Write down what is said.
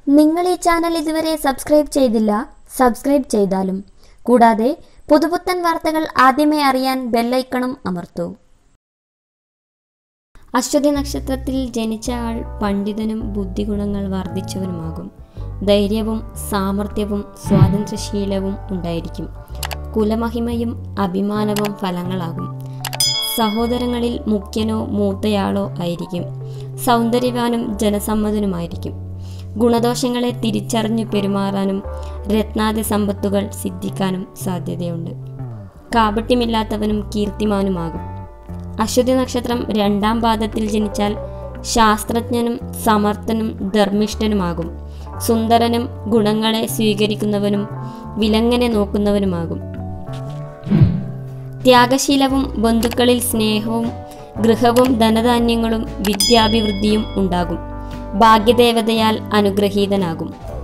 നിങ്ങൾ ഈ ചാനൽ ഇതുവരെ സബ്സ്ക്രൈബ് ചെയ്തില്ല, സബ്സ്ക്രൈബ് ചെയ്താലും. കൂടാതെ പുതുപുത്തൻ വാർത്തകൾ ആദ്യമേ അറിയാൻ ബെല്ലൈക്കണും അമർത്തൂ. അശ്വതി നക്ഷത്രത്തിൽ ജനിച്ച ആൾ പണ്ഡിതനും ബുദ്ധിഗുണങ്ങൾ വർദ്ധിച്ചവനുമാകും. ധൈര്യവും സാമർഥ്യവും സ്വാതന്ത്ര്യശീലവും ഉണ്ടായിരിക്കും. കുലമഹിമയും അഭിമാനവും ഫലങ്ങളാകും. സഹോദരങ്ങളിൽ മുഖ്യനോ മൂത്തയാളോ ആയിരിക്കും. സൗന്ദര്യവാനും ജനസമ്മതനുമായിരിക്കും. ഗുണദോഷങ്ങളെ തിരിച്ചറിഞ്ഞു പെരുമാറാനും രത്നാദി സമ്പത്തുകൾ സിദ്ധിക്കാനും സാധ്യതയുണ്ട്. കാപട്യമില്ലാത്തവനും കീർത്തിമാനുമാകും. അശ്വതി നക്ഷത്രം 2-ാം പാദത്തിൽ ജനിച്ചാൽ ശാസ്ത്രജ്ഞനും സമർത്ഥനും ധർമ്മിഷ്ഠനുമാകും. സുന്ദരനും ഗുണങ്ങളെ സ്വീകരിക്കുന്നവനും വിലങ്ങനെ നോക്കുന്നവനുമാകും. ത്യാഗശീലവും ബന്ധുക്കളിൽ സ്നേഹവും ഗൃഹവും ധനധാന്യങ്ങളും വിദ്യാഭിവൃദ്ധിയും ഉണ്ടാകും. ഭാഗ്യദേവതയാൽ അനുഗ്രഹീതനാകും.